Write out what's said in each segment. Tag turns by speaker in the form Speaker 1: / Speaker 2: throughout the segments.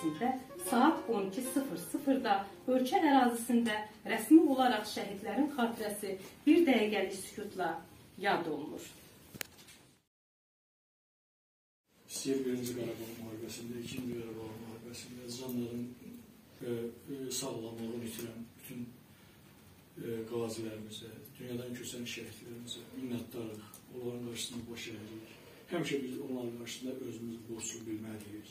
Speaker 1: ərazisində saat 12:00-da ölkə ərazisində rəsmi olaraq şəhidlərin xatirəsi bir dəqiqəlik sükutla yad olunur.
Speaker 2: İstəyir 1-ci Qarabağ müharibəsində, 2-ci Qarabağ müharibəsində canların sağlamlığını itirən bütün qazilərimizə, dünyadan köçən şəhidlərimizə minnətdarıq. Onların qarşısında boş əyərik. Həmişə biz onların qarşısında özümüzü borçlu bilməliyik.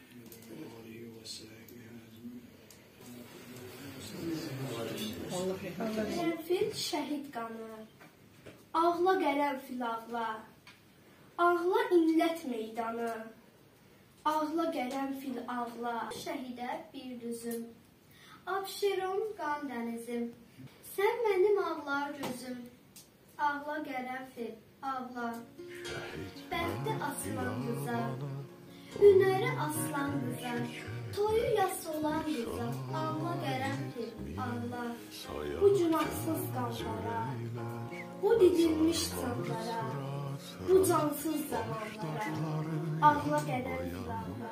Speaker 3: Qərənfil şəhid qanı, ağla qərənfil ağla, ağla inlət meydanı, ağla qərənfil ağla, şəhidə bir düzüm, abşirum qan dənizim, sən mənim ağlar gözüm, ağla qərənfil ağla, bəxti aslan qıza, hünəri aslan qıza, toyu yas olan qıza, ağla qərənfil ağla, bu günahsız qanlara, bu didilmiş canlara, bu cansız zamanlara, ağla qərənfil ağla.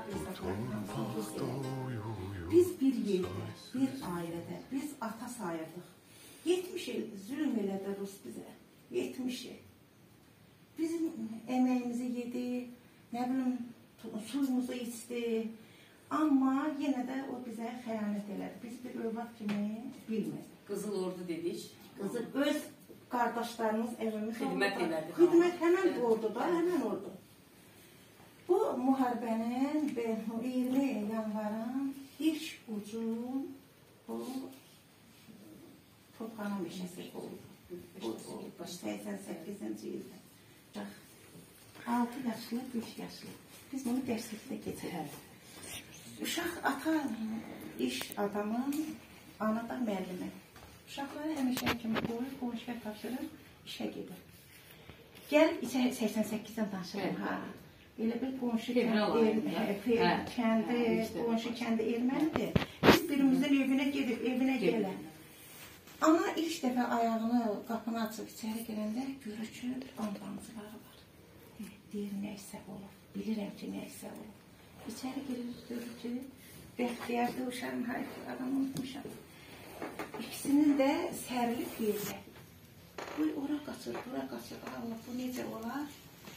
Speaker 4: Biz bir yerdə, bir ailədə, biz ata sayırdıq. 70 il zülm elədi Rus bizə, 70 il. Bizim əməyimizi yedi, nə bilim, suyumuzu içdi. Amma yenə də o bizə xəyanət elədi. Biz bir övlad kimi bilmədik.
Speaker 1: Qızıl Ordu dedik.
Speaker 4: Qızıl, öz qardaşlarımız evimiz
Speaker 1: xidmət elədi.
Speaker 4: Xidmət həmən orduda, həmən ordu. Bu müharibənin 20 yanvarın ilk ucu bu Topxana meşəsi oldu. 88-ci ildə. 6 yaşlı, 5 yaşlı. Biz bunu dərslikdə keçirik. Uşaq ata iş adamı, ana da müəllimi. Uşaqları həmişə kimi qoyur, qonşuya tapşırır, işə gedir. Gəl 88-dən danışırım. Elə bir qonşu kəndi ermənidir. Biz birimizin evinə gedib, evinə gələn. Ana ilk dəfə ayağını, qapını açıb içəri gələndə görür ki, ambulançıları var. Deyir, nəysə olur, bilirəm ki, nəysə olur. İçəri girir, görür ki, bəxtiyardı uşağın adamı unutmuşam. İkisinin də sərilib yerdə. Bu, ora qaçır, bura qaçır. Allah, bu necə olar?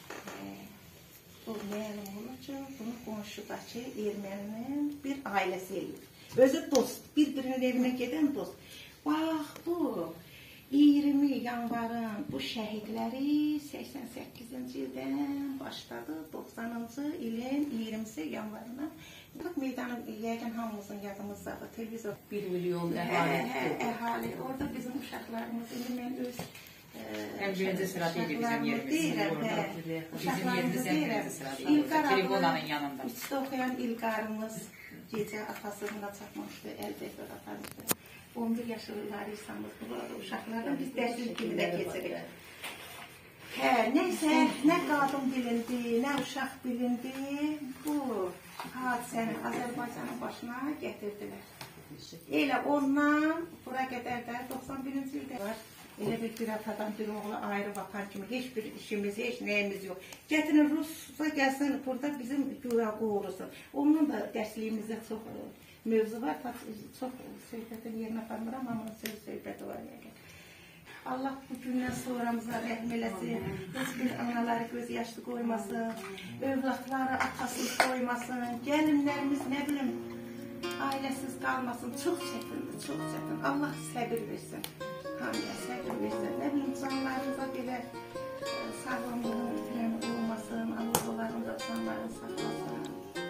Speaker 4: Bu, məlum olur ki, bunu qonşudakı erməninin bir ailəsi eləyir. Özü dost, bir-birinin evinə gedən dost. Bax, bu 20 yanvarın bu şəhidləri 88-ci ildən başladı, 90-cı ilin 20-si yanvarına. Meydanı yəqin hamımızın yadımızdadır, televizor.
Speaker 1: 1 milyon əhali.
Speaker 4: Orada bizim uşaqlarımız, indi mən öz
Speaker 1: ən birinci sırada idi bizim yerimiz. Bizim yerimiz ən birinci sırada. Tribunanın yanında.
Speaker 4: 3-də oxuyan İlqarımız gecə atasına çatmışdı, əlbəttə atamızda. 11 yaşlıları İslamız bu uşaqlardan biz dərslik kimi də keçirik. Neysə, nə qadın bilindi, nə uşaq bilindi, bu hadisəni Azərbaycanın başına gətirdilər. Elə ondan bura qədər də 91-ci ildə var. Elə bir atadan bir oğlu ayrı vatan kimi heç bir işimiz, heç nəyimiz yox. Gətirin Rus'a gəlsin, burada bizim güya qoğurusun. Onun da dərsliyimizdə çox mövzu var, çox söhbətin yerinə aparmıram, amma söhbəti var yəqin. Allah bu gündən sonramıza rəhm eləsin, heç bir anaları göz yaşlı qoymasın, övladları atasız qoymasın, gəlinlərimiz nə bilim, ailəsiz qalmasın, çox çətindir, çox çətin. Allah səbir versin, hamıya səbir versin, nə bilim, canlarımıza belə sağlamlığın itirən olmasın, Allah onların da canlarını saxlasın.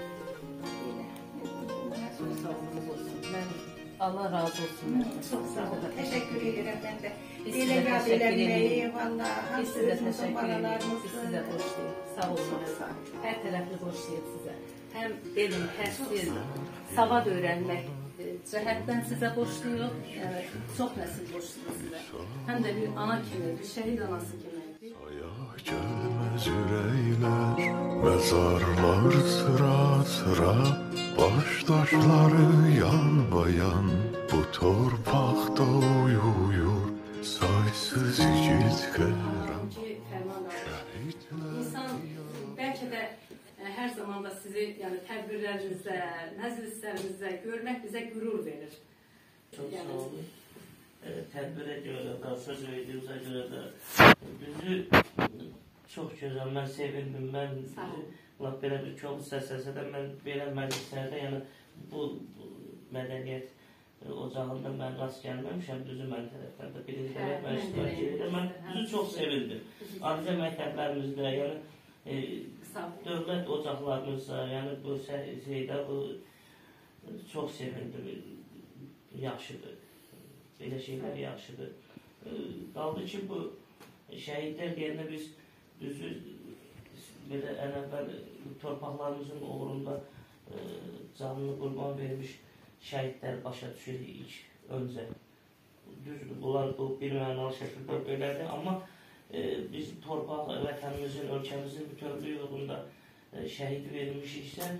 Speaker 1: Allah razı olsun.
Speaker 4: Çox sağ olun. Təşəkkür edirəm mən də. Belə yad eləməyi, valla, hamısı özümüzün balalarımızdır.
Speaker 1: Biz sizə borçluyuz. Sağ olun. Hər tərəfli borçluyuz sizə. Həm elm, təhsil, savad öyrənmək cəhətdən sizə borçluyuz. Çox nəsil borçluyuz sizə. Həm də bir ana kimi, bir şəhid anası kimi.
Speaker 5: Gelmez yüreğler, mezarlar sıra sıra, baştaşları yan bayan, bu torpaqda uyuyur, saysız yiğit qəhrəman.
Speaker 1: İnsan bəlkə də hər zamanda sizi yəni tədbirlərinizdə, məclislərinizdə görmək bizə qürur verir.
Speaker 6: Çok sağ olun. Tədbirə görə də, söz verdiyinizə görə də bizi çox gözəl, mən sevindim. Mən belə bir çox səsəsə də mən belə məclislərdə, yəni bu mədəniyyət ocağında mən rast gəlməmişəm, düzü mən tərəfdən də birinci tərəf mən iştirak edirəm. Mən düzü çox sevindim. Ayrıca məktəblərimizdə, yəni dövlət ocaqlarımızda, yəni bu şeydə bu çox sevindim. Yaxşıdır. Belə şeylər yaxşıdır. Qaldı ki, bu şəhidlər deyəndə biz düzü belə ən əvvəl torpaqlarımızın uğrunda canını qurban vermiş şəhidlər başa düşürük ilk öncə. Düzdür, bunlar bu bir mənalı şəkildə belədir, amma biz torpaq, vətənimizin, ölkəmizin bütövlüyü yolunda şəhid vermişiksə,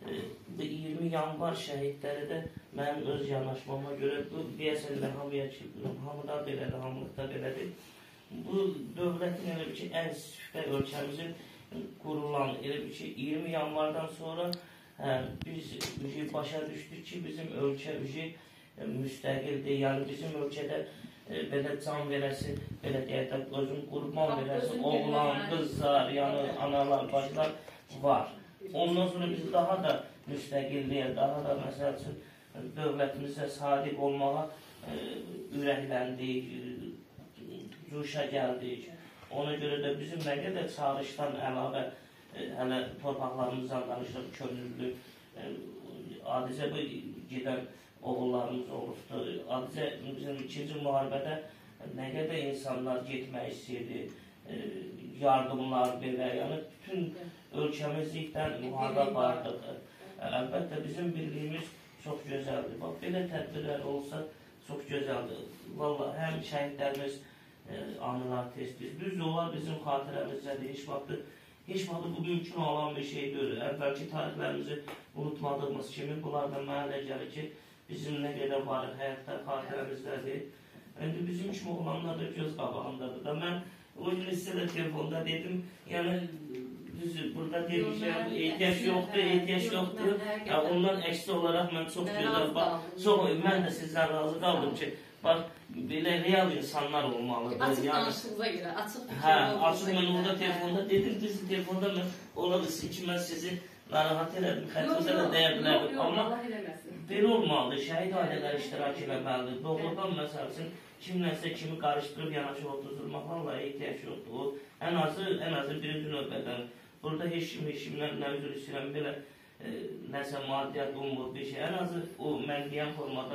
Speaker 6: 20 yanvar şəhidləri də mənim öz yanaşmama görə, bu deyəsən də hamıda belədir, hamılıqda belədir. Bu dövlətin elə bir ki, ən süfdə ölkəmizin qurulan, elə bir ki, 20 yanvardan sonra biz başa düşdük ki, bizim ölkə müstəqildir, yəni bizim ölkədə belə can verəsi, belə deyək də, özün qurban verəsi, oğlan, qızlar, yəni analar, bacılar var. Ondan sonra biz daha da müstəqilliyə, daha da məsəl üçün dövlətimizə sadiq olmağa ürəkləndik, cuşa gəldik. Ona görə də bizim nə qədər çağrışdan əlavə hələ torpaqlarımızdan danışıq, könüllü, adicə bu gedən oğullarımız olubdur. Adicə bizim 2-ci müharibədə nə qədər insanlar getmək istəyirdi, yardımlar belə, yəni bütün ölkəmizlikdən müharibə vardıq. Əlbəttə bizim birliyimiz çox gözəldir. Bax, belə tədbirlər olsa çox gözəldir. Vallahi həm şəhidlərimiz anılar tez-tez. Düz olar bizim xatirəmizdədir. Heç vaxt bu mümkün olan bir şey deyil. Əvvəlki tarixlərimizi unutmadığımız kimi bunlar da mənə elə gəlir ki, bizim nə qədər varıq həyatda xatirəmizdədir. İndi bizim kimi olanlar da göz qabağındadır da. Mən o gün sizə də telefonda dedim, yəni düzdür, burada demişəm, ehtiyac yoxdur. Ondan əksi olaraq mən çox gözəl, mən də sizdən razı qaldım ki, bax, belə real insanlar olmalıdır.
Speaker 1: Açıq danışdığınıza görə, açıq fikir
Speaker 6: olmalıdır. Açıq, mən orada telefonda dedim, düzdür, telefonda mən olabilirsin ki, mən sizi narahat elədim, xətrinizə də dəyə bilərdim. Amma belə olmalıdır, şəhid ailələri iştirak eləməlidir. Doğrudan məsəl üçün, kimləsə kimi qarışdırıb yanaşı otuzdurmaq vallahi ehtiyac yoxdur. Ən azı birinci növbədən. Burada heç kimdən nə üzr istəyirəm, belə nəsə maddiyyat olmur bir şey. Ən azı o mən deyən formada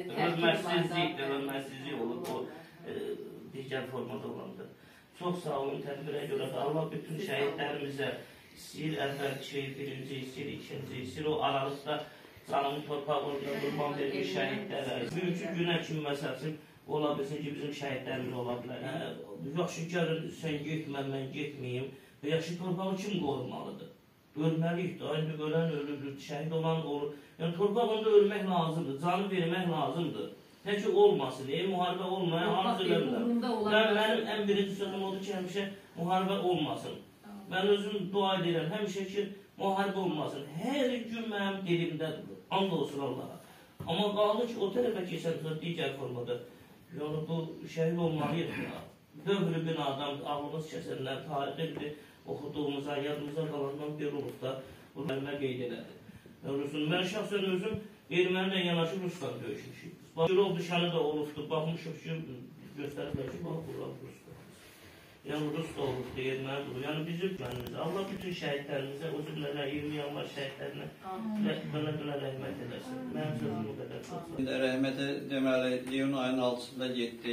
Speaker 6: hörmətsizlik olur o digər formada olanda. Çox sağ olun tədbirə görə də Allah bütün şəhidlərimizə istəyir, əvvəlki, birinci istəyir, ikinci istəyir, o aralıqda canımın torpaq orada qurban vermiş şəhidlərə. Bugünkü günə kimi məsəl üçün ola bilsin ki, bizim şəhidlərimiz ola bilər. Yaxşı, gəlin, sən getmə, mən getməyim. Yaxşı, torpağı kim qorunmalıdır? Ölməliyik, indi ölən ölüdür, şəhid olan olur. Yəni, torpağında ölmək lazımdır, canı vermək lazımdır. Tək olmasın, müharibə olmayan arzu eləmirəm. Mənim ən birinci sözüm odur ki, həmişə müharibə olmasın. Mən özüm dua edirəm, həmişə ki, müharibə olmasın. Hər gün mənim dilimdədir, and olsun Allah'a. Amma qaldı ki, o tərəfə keçən digər formada. Yəni, bu şəhid olmalıyıq ya. Dövrü binadan, ağlımız kəsənlər, tarixi oxuduğumuza, yadımıza qalandan bir olub da bu mənimə qeyd elədi. Mən şəxsən özüm ermənilə yanaşı Rusla döyüşmüşük. Yol dışarı da olubdur, baxmışıq ki, göstəriblər ki, bax, buralar Rusla. Yəni, Rus da olubdur, erməni də olub. Yəni, bizim mənimizə, Allah bütün şəhidlərimizə, o cümlələr 20 yanvar şəhidlərinə buna rəhmət eləsin. Mənim sözüm o qədər çox.
Speaker 7: Rəhmətə deməli, iyun ayının 6-sında getdi.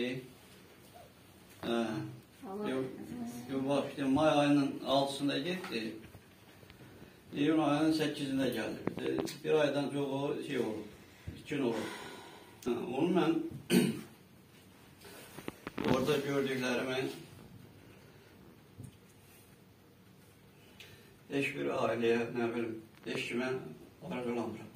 Speaker 7: Yox, may ayının 6-sında getdi. İyun ayının 8-ində gəldi. Bir aydan çox o şey olub, 2 gün olub. Onu mən orada gördüklərimi heç bir ailəyə, nə bilim, heç kimə arzulamıram.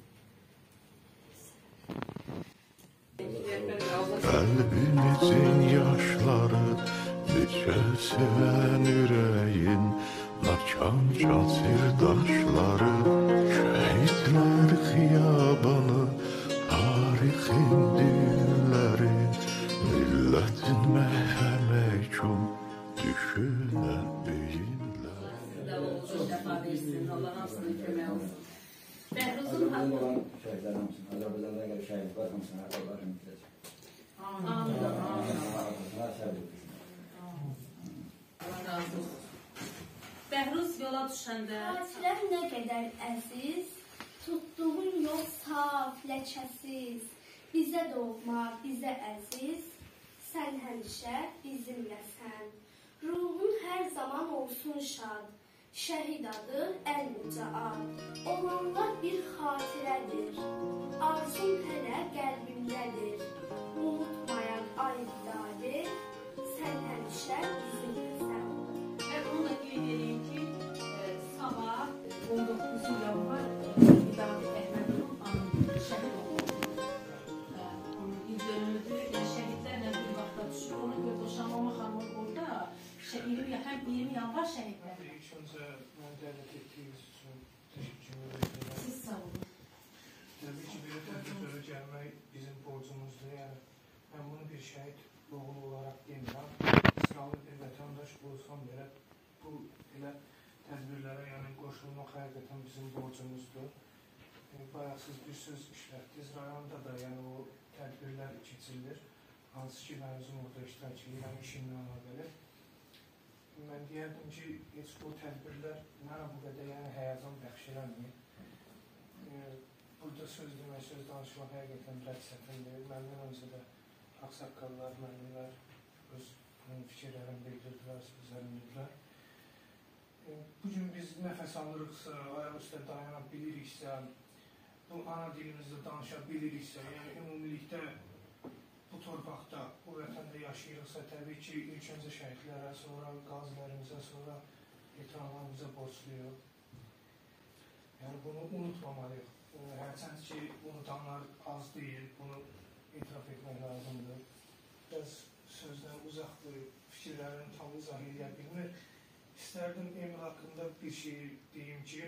Speaker 5: Kalbimizin yaşları, neçə sevən ürəyin Naçan çatır daşları, şehitler xiyabanı, tarixin dilləri, milletin məhəməkun düşünən beyinlər.
Speaker 1: Sizdə olsun, şəfa versin, Allah hamısının kömək olsun. Bəhruzun haqqı.
Speaker 8: Şəhidlər hamısını, Azərbaycanda gəlib şəhidlər hamısını, Allah rəhmət edəcək.
Speaker 1: Amin.
Speaker 8: Allah səbr etsin.
Speaker 1: Allah razı olsun. Bəhruz yola düşəndə...
Speaker 3: Xatirəm nə qədər əziz, tutduğun yol saf, ləkəsiz. Bizə doğma, bizə əziz, sən həmişə bizimləsən. Ruhun hər zaman olsun şad, şəhid adı ən-uca ad. Olanlar bir xatirədir, arzun hələ qəlbimdədir. Unutmayan ay vidadi, sən həmişə bizimləsən.
Speaker 1: Və bunu da qeyd edeyim ki, sabah 19 yanvar Vidadi Əhmədov şəhid oldu. Onun il dönümüdür, şəhidlərlə bir vaxtda düşür. Ona görə Boşanmama xanımın orada həm 20 yanvar şəhidləri.
Speaker 2: İlk öncə mən dəvət etdiyiniz üçün təşəkkür edirəm.
Speaker 1: Siz sağ olun.
Speaker 2: Təbii ki, belə tədbirlərə gəlmək bizim borcumuzdur. Yəni, mən bunu bir şəhid oğlu olaraq demirəm. İsrail bir vətəndaş olsam belə, bu elə tədbirlərə qoşulmaq həqiqətən bizim borcumuzdur. Bayaq siz bir söz işlətdiniz, rayonda da o tədbirlər keçirilir. Hansı ki, mən özüm orada iştirak edirəm, işimlə əlaqəli. Mən deyərdim ki, heç bu tədbirlər mənə bu qədər həyəcan bəxş eləmir. Burada söz demək, söz danışmaq həqiqətən rədd sətindir. Məndən öncə də ağsaqqallar, müəllimlər öz fikirlərini bildirdilər, sözlərindirlər. Bugün biz nəfəs alırıqsa, ayaq üstə dayana biliriksə, bu ana dilimizdə danışa biliriksə, yəni ümumilikdə bu torpaqda, bu vətəndə yaşayırıqsa, təbii ki, ilk öncə şəhidlərə, sonra qazilərimizə, sonra veteranlarımıza borcluyuq. Yəni bunu unutmamalıyıq. Hərçənd ki, unutanlar az deyil, bunu etiraf etmək lazımdır. Biraz sözdən uzaqdır, fikirlərini tam izah edə bilmir. İstərdim Emil haqqında bir şey deyim ki,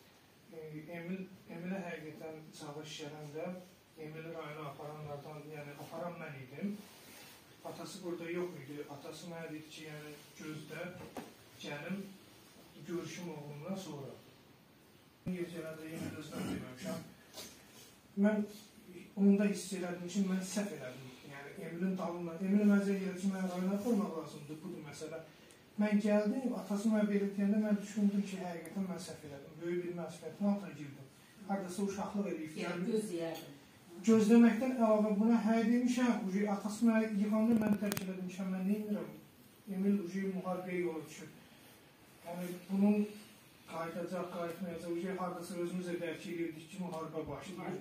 Speaker 2: Emilə həqiqətən çağış gələndə Emili rayona aparanlardan, yəni aparan mən idim. Atası burada yox idi. Atası mənə dedi ki, yəni gözdə gəlim, görüşüm oğlumdan sonra. Gecələndə yenə özdən deməmişəm. Mən onu da hiss elədim ki, mən səhv elədim. Yəni Emilin dalından, Emil məzə gəlir ki, mən rayona aparmaq lazımdır, budur məsələ. Mən gəldim, atası mənə belə deyəndə mən düşündüm ki, həqiqətən mən səhv elədim. Böyük bir məsuliyyətin altına girdim. Haradasa uşaqlıq edib.
Speaker 1: Gözləyərdim.
Speaker 2: Gözləməkdən əlavə buna demişəm, atası mənə yıxanda mən tərk elədim ki, mən neymirəm? Emil müharibəyə yola düşür. Yəni, bunun qayıdacaq, qayıtmayacaq, haradasa özümüz də dərk edirdik ki, müharibə başlayır.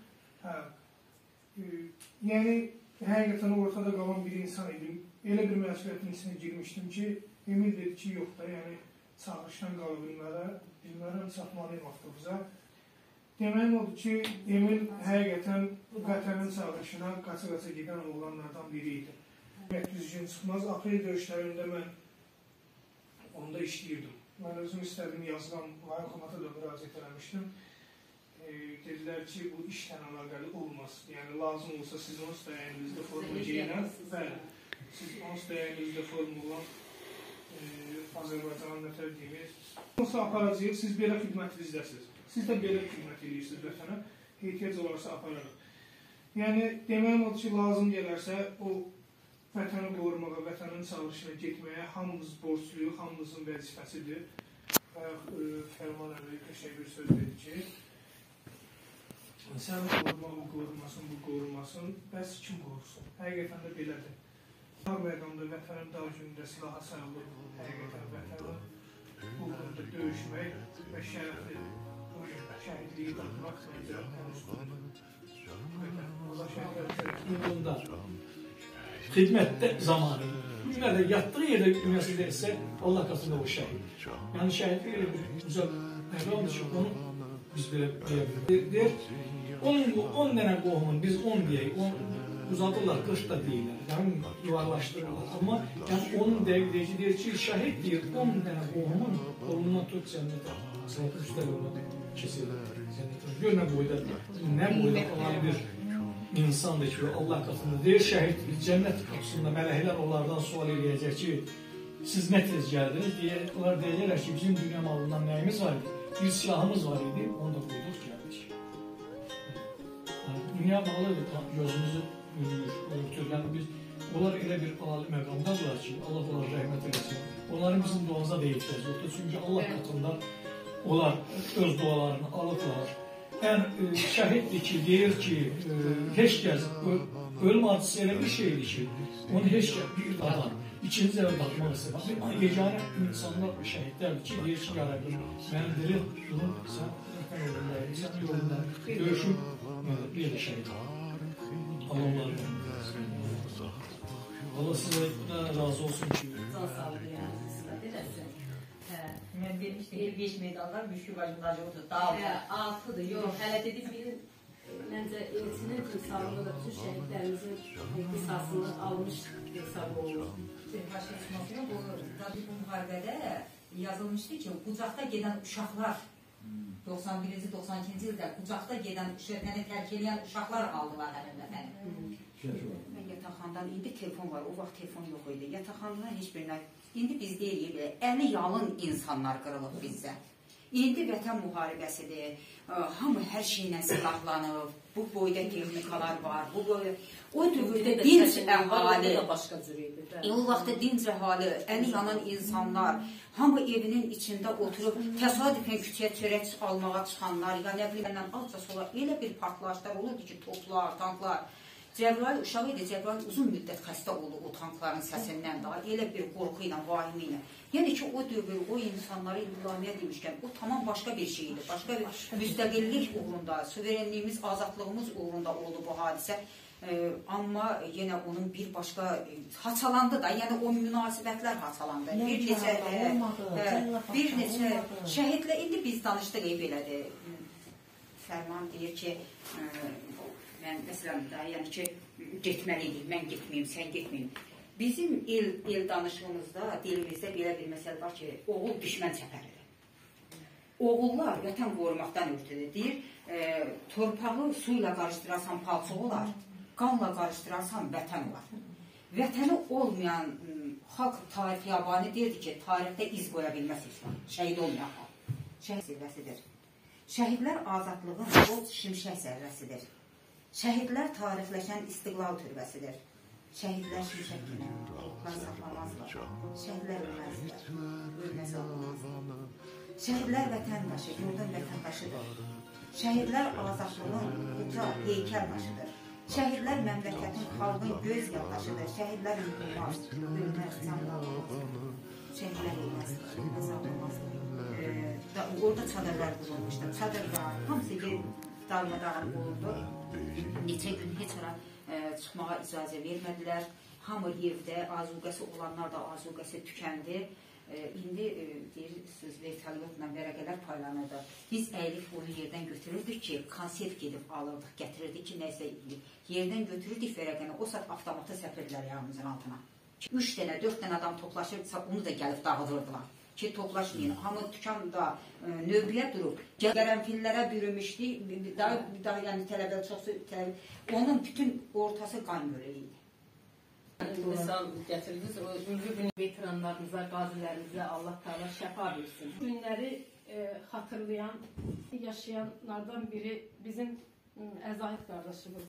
Speaker 2: Yəni, həqiqətən ortada qalan bir insan idim. Elə bir məsuliyyətin içine girmişdim ki, Emil dedi ki, yox da, yəni, çağırışdan qala bilmərəm, çatmalıyım avtobuza. Deməyim oldu ki, Emil həqiqətən vətənin çağırışına qaça-qaça gedən oğlanlardan biri idi. 100 gün çıxmaz, aprel döyüşlərində mən onda işləyirdim. Mən özüm istədim yazılan Vaykomata da müraciət eləmişdim. Dedilər ki, bu işlə əlaqəli olmaz. Yəni, lazım olsa siz onsuz da əlinizdə formu geyinən, bəli, siz onsuz da əlinizdə formu olan Azərbaycanın nətər deyir. Onsuz aparacaq, siz belə xidmət bizdəsiniz. Siz də belə xidmət edirsiniz vətənə, ehtiyac olarsa apararıq. Yəni, deməyim odur ki, lazım gələrsə, o vətəni qorumağa, vətənin çağırışına getməyə hamımız borcluyuq, hamımızın vəzifəsidir. Fərman əvvəli qəşəng bir söz dedi ki, sən qorumaq, bu qorumasın, bu qorumasın, bəs kim qorusun? Həqiqətən də belədir. Dar məqamda vətənin dar günündə silaha sarılıb, həqiqətən vətənin uğrunda döyüşmək və şəhidliyi qatmaq məncə Allah şəhidlər
Speaker 9: xidmətdə zamanı. Günlərdə yatdığı yerdə üniversitede ise Allah katında o şəhid. Yani şəhidlik elə bir uzaq məqamdır ki, onu biz belə deyək. 10 dənə qohumun, biz 10 deyək, uzadırlar, 40 da deyirlər, yəni yuvarlaşdırırlar. Amma yəni onun dəqiqləyici deyir ki, şəhid deyir, 10 dənə qohumun qolundan tut cənnətə, səhət üstə yoluna keçirlər. Gör nə boyda olan bir insandır ki, Allah qatında deyir, şəhid cənnət qapısında mələklər onlardan sual eləyəcək ki, siz nə tez gəldiniz deyə, onlar deyəcəklər ki, bizim dünya malından nəyimiz var idi? Bir silahımız var idi, onu da qoyduq gəldik. Dünya malı gözümüzü örtür. Yəni biz, onlar elə bir ali məqamdadırlar ki, Allah onlara rəhmət eləsin. Onların bizim duamıza da ehtiyacı yoxdur. Çünki Allah qatında onlar öz dualarını alıblar. Ən şəhiddir ki, deyir ki, heç kəs, ölüm hadisi elə bir şeydir ki, onu heç kəs bir adam, ikinci dəfə baxmaq istəyir. Yeganə insanlar şəhidlərdir ki, deyir ki, yarabbi, mənim dilim, durum, sən yolundayım, sən yolundayım, döyüşüm, bir də şəhid. Allah onları Allah sizə razı olsun ki.
Speaker 1: Çok sağ olun yani, sizə deyirəsin.
Speaker 10: Mən demişdim ki, 5 medallar müşkü başında yoxdur, dağılır.
Speaker 1: 6'dır, yox, hələ dedik bir, məncə elçinin timsalında da bütün şəhidlərimizin qisasını almış hesab olunur.
Speaker 10: Başka çıxması yox, bu müharibədə yazılmışdı ki, qucaqda gedən uşaqlar 91-ci, 92-ci ildə qucaqda gedən uşaqları tərk edən uşaqlar aldılar həmin əfəndim. Mən yataqxanadan, indi telefon var, o vaxt telefon yox idi. Yataqxanadan heç birinə, indi biz deyirik, əli yalın insanlar qırılıb bizdə. İndi vətən müharibəsidir, hamı hər şeylə silahlanıb, bu boyda texnikalar var, bu boyda... O dövrdə dinc əhali, o vaxtda dinc əhali, əli yanan insanlar, hamı evinin içində oturub, təsadüfən küçəyə çörək almağa çıxanlar, ya nə bilim, azca sola elə bir partlayışlar olurdu ki, toplar, tanklar. Cəbrayil uşağı idi, Cəbrayil uzun müddət xəstə oldu o tankların səsindən daha, elə bir qorxu ilə, vahimi ilə. Yəni ki, o dövr, o insanları İlhamiyyə demişkən, o tamam başqa bir şeydir, başqa bir müstəqillik uğrunda, suverenliyimiz, azadlığımız uğrunda oldu bu hadisə. Amma yenə onun bir başqa haçalandı da, yəni o münasibətlər haçalandı. Bir neçə şəhidlə, indi biz danışdıq belədir. Fərman deyir ki, mən məsələn da, yəni ki, getməliydik, mən getməyim, sən getməyim. Bizim el danışığımızda, dilimizdə belə bir məsələ var ki, oğul düşmən çəpəridir. Oğullar vətən qorumaqdan örtüdür. Deyir, torpağı suyla qarışdırarsan palçıq olar, qanla qarışdırarsan vətən olar. Vətəni olmayan xalq tarix yabani deyirdi ki, tarixdə iz qoya bilməz İslam, şəhid olmayan xalq. Şəhid zirvəsidir. Şəhidlər azadlığın o şimşək zərrəsidir. Şəhidlər tarixləşən istiqlal türbəsidir. Şəhidlər şimşək kimi, oxlar saxlamazlar. Şəhidlər ölməzlər, ölməz olmazlar. Şəhidlər vətəndaşı, yurdun vətəndaşıdır. Şəhidlər azadlığın uca heykəl daşıdır. Şəhidlər məmləkətin, xalqın göz yoldaşıdır. Şəhidlər ülmaz, ölməz, canlanmaz. Şəhidlər ölməz, azadlamazlar. Orada çadırlar qurulmuşdur. Çadırlar, hamısı darmadağın oldu. Neçə gün heç ara çıxmağa icazə vermədilər. Hamı evdə, azuqəsi olanlar da azuqəsi tükəndi. İndi deyirsiniz, vertolyotla vərəqələr paylanırdı. Biz əyilib onu yerdən götürürdük ki, konserv gedib alırdıq, gətirirdik ki, nəysə yerdən götürürdük vərəqəni, o saat avtomata səpirdilər yanımızın altına. 3 dənə, 4 dənə adam toplaşırdısa, onu da gəlib dağıdırdılar. Ki, toplaşmayın. Hamı tükanda növbəyə durub, qərənfillərə bürümüşdü, yəni tələbə çoxsu, onun bütün ortası qan göreyi idi.
Speaker 1: Misal gətirdiniz, o ünlü gün veteranlarımıza, qazilərimizə Allah Teala şəfa versin. Günləri xatırlayan, yaşayanlardan biri bizim Əzahid qardaşımız.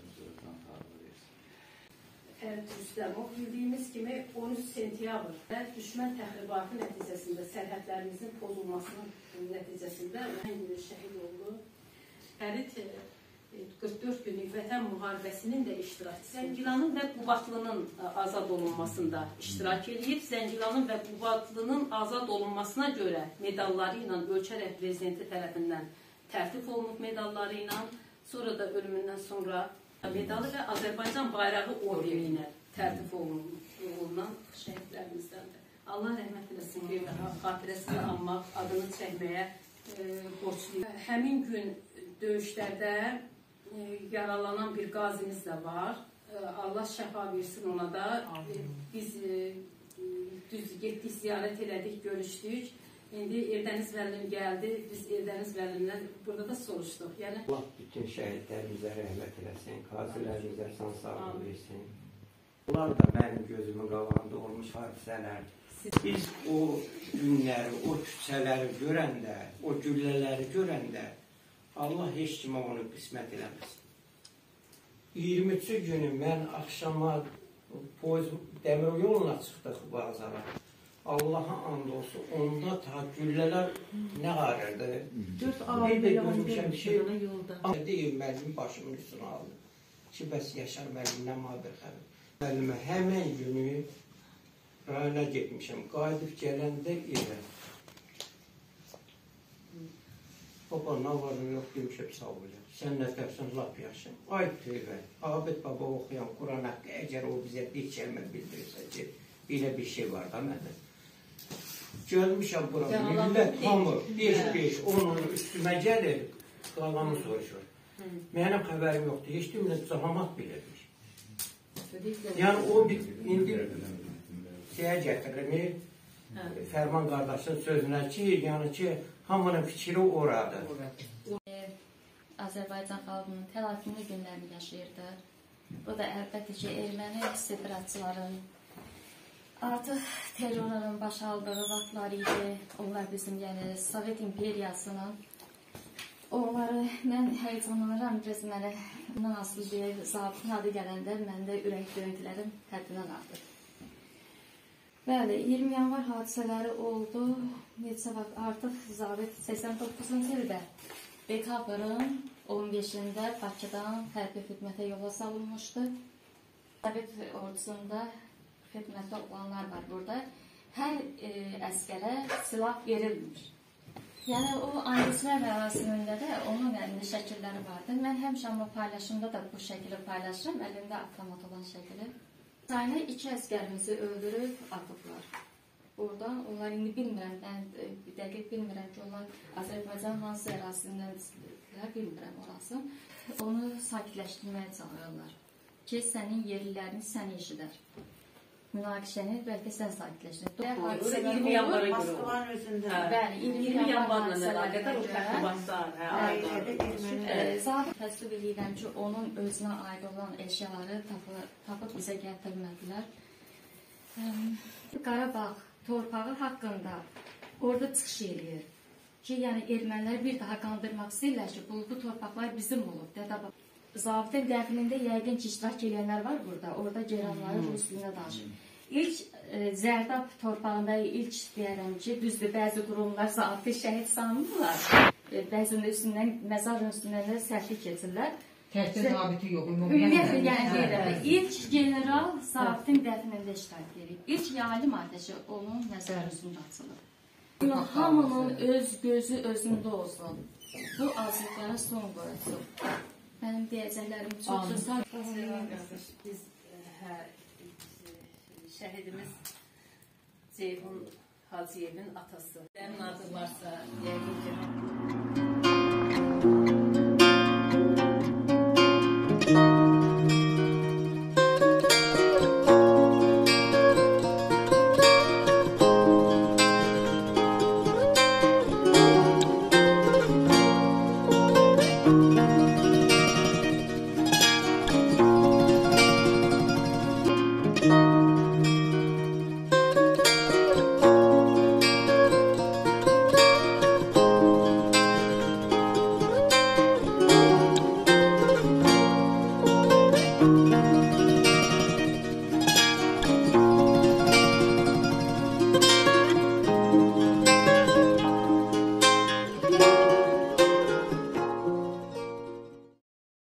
Speaker 1: Rüstəmov bildiyimiz kimi 13 sentyabrda düşmən təxribatı nəticəsində sərhədlərimizin pozulmasının nəticəsində şəhid oldu. Fərid 44 günlük vətən müharibəsinin də iştirakçısı. Zəngilanın və Qubatlının azad olunmasında iştirak edib. Zəngilanın və Qubatlının azad olunmasına görə medalları ilə ölkə prezidenti tərəfindən tərtib olunub medalları ilə, sonra da ölümündən sonra medalı və Azərbaycan bayrağı ordeni ilə tərtib olunan şəhidlərimizdəndir. Allah rəhmət eləsin ki, xatirəsini anmaq, adını çəkməyə borçluyum. Həmin gün döyüşlərdə yaralanan bir qazimiz də var. Allah şəfa versin ona da. Biz düz getdik, ziyarət elədik, görüşdük. İndi Eldəniz müəllim gəldi. Biz Eldəniz müəllimdən burada da soruşduq. Yəni
Speaker 11: Allah bütün şəhidlərimizə rəhmət eləsin, qazilərimizə san sağlıq versin. Bunlar da mənim gözümün qabağında olmuş hadisələrdir. Biz o günləri, o küçələri görəndə, o güllələri görəndə Allah heç kimə onu qismət eləməsin. 23 günü mən axşama dəmir yoluna çıxdıq bazara. Allah'a and olsun, onda ta güllələr nə qarırdı?
Speaker 1: 4 ay belə 11
Speaker 11: şey yolda. Deyir, müəllim başımın üstünə aldı. Ki, bəs Yaşar müəllimdən bir xəbər. Müəllimə həmən günü rayona getmişəm, qayıdıb gələndə evə. Baba, nə var, yox, demişəm, sağ olacaq. Sən nə dəfsən, lap yaşam. Ay tövbə, Abid baba oxuyan Quran haqqı, əgər o bizə bir kəlmə bildirirsə ki, belə bir şey var da məndən. Gəlmişəm bura, millət hamı, 5-5, onun üstümə gəlir, qalanı soruşur. Mənim xəbərim yoxdur, heç demlə cahamat bilirmiş. Yəni o indi şeyə gətirir, Fərman qardaşın sözünə ki, yəni ki, hamının fikri oradır.
Speaker 12: Azərbaycan xalqının təlatümlü günlərini yaşayırdı. Bu da əlbəttə ki, erməni istibdatçıların artıq terrorların baş aldığı vaxtlar idi. Onlar bizim, yəni Sovet imperiyasının. Onları mən həyəcanlanıram, biraz mənə asılı bir zabitin adı gələndə məndə ürək döyüntülərim həddindən artır. Bəli, 20 yanvar hadisələri oldu. Neçə vaxt artıq zabit 89-cu ildə dekabrın 15-də Bakıdan hərbi xidmətə yola salınmışdı. Sovet ordusunda xidmətdə olanlar var burada. Hər əskərə silah verilmir. Yəni o analizlər ərazisində də onun əlində şəkilləri vardı. Mən həmişə amma paylaşımda da bu şəkili paylaşırım, əlində avtomat olan şəkili. Sayına 2 əskərimizi öldürüb atıblar. Buradan onlar indi bilmirəm, mən dəqiq bilmirəm ki, onlar Azərbaycan hansı ərazisindəndirlər, bilmirəm orası. Onu sakitləşdirməyə çağırırlar ki, sənin yerlilərini səni eşidər. Münaqişəni bəlkə sən sakitləşdirir.
Speaker 1: 20 yanvara görə olur.
Speaker 12: Bəli,
Speaker 1: 20 yanvarla əlaqədar o təxribatlar.
Speaker 12: Zabit təsdiq edirəm ki, onun özünə aid olan əşyaları tapıb bizə gətirmədilər. Qarabağ torpağı haqqında orada çıxış eləyir ki, yəni ermənilər bir daha qandırmaq istəyirlər ki, bu torpaqlar bizim olub. Zabitin dəfnində yəqin ki, iştirak edənlər var burada. Orada Geranları rus dilinə danışır. İlk Zərdab torpağında ilk deyərəm ki, düzdür, bəzi qurumlar zabiti şəhid sanırlar. Bəzinin üstündən, məzarın üstündən də səhvlik keçirlər.
Speaker 10: Təkcə zabiti yox.
Speaker 12: Ümumiyyətlə, yəni deyirəm, ilk general zabitin dəfnində iştirak edir. İlk yalim atəşi onun məzarın üstündə açılır. Hamının öz gözü özündə olsun. Bu azlıqlara son qoyulsun. Mənim deyəcəklərim çoxdur.
Speaker 1: Biz şəhidimiz Ceyhun Hacıyevin atası. Sənin adı varsa, yəqin ki...